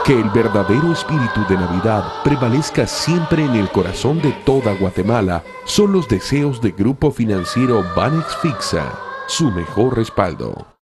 Que el verdadero espíritu de Navidad prevalezca siempre en el corazón de toda Guatemala son los deseos de Grupo Financiero Banex Fixa, su mejor respaldo.